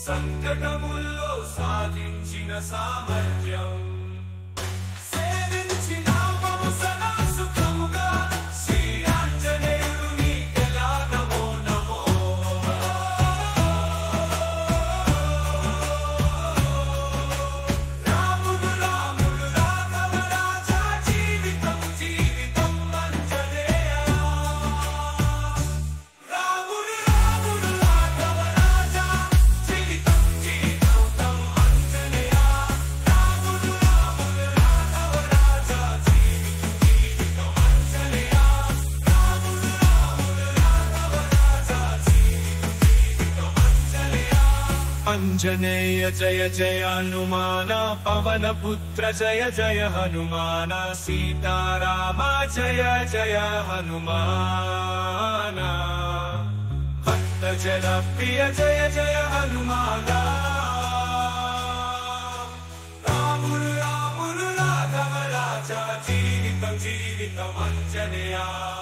సంకటముల్లో సాధించిన సామర్థ్యం సేవించినామము సదా సుఖముగా శ్రీ ఆంజనేయుడు నీకెలా నమో నమో రాముడు రాముడు రాఘవ రాజా జీవితం జీవితం ఆంజనేయ రాముడు రాముడు రాఘవ రాజా జీవితం జీవితం ఆంజనేయ రాముడు రాముడు రాఘవ రాజా జీవితం జీవితం ఆంజనేయ రాముడు రాముడు రాఘవ రాజా జీవితం జీవితం ఆంజనేయ అంజనేయ జయ జయ హనుమాన పవన పుత్ర జయ జయ హనుమాన సీతారామ జయ జయ హనుమాన భక్త జన ప్రియ జయ జయ హనుమాన రాముడు రాముడు రాఘవ రాజా జీవితం జీవితం ఆంజనేయ